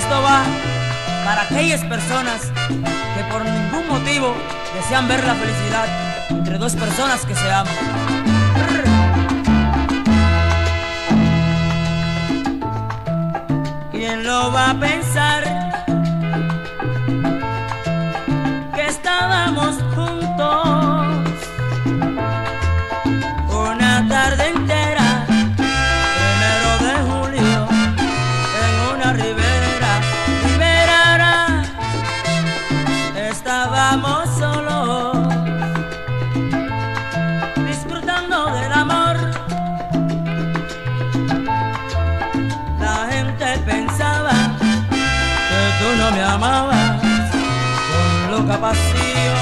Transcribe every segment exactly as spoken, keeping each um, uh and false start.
Esto va para aquellas personas que por ningún motivo desean ver la felicidad entre dos personas que se aman. ¿Quién lo va a pensar? Que estábamos juntos una tarde entera, primero de julio, en una ribera, riberara. Estábamos solos, disfrutando del amor. La gente pensaba que tú no me amabas, con loca pasión.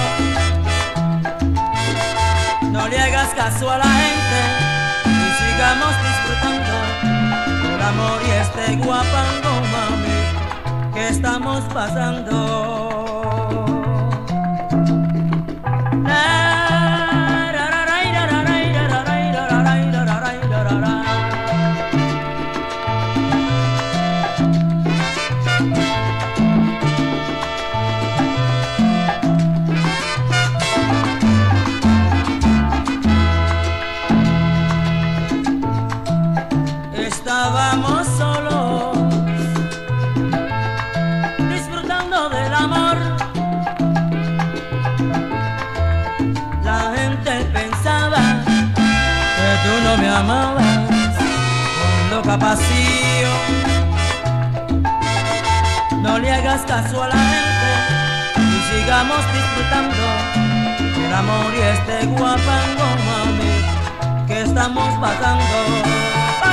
No le hagas caso a la gente y sigamos disfrutando del amor y este guapango, mami, que estamos pasando. Estábamos solos, disfrutando del amor. La gente pensaba que tú no me amabas, con loca pasión. No le hagas caso a la gente y sigamos disfrutando del amor y este guapango, mami, que estamos pasando.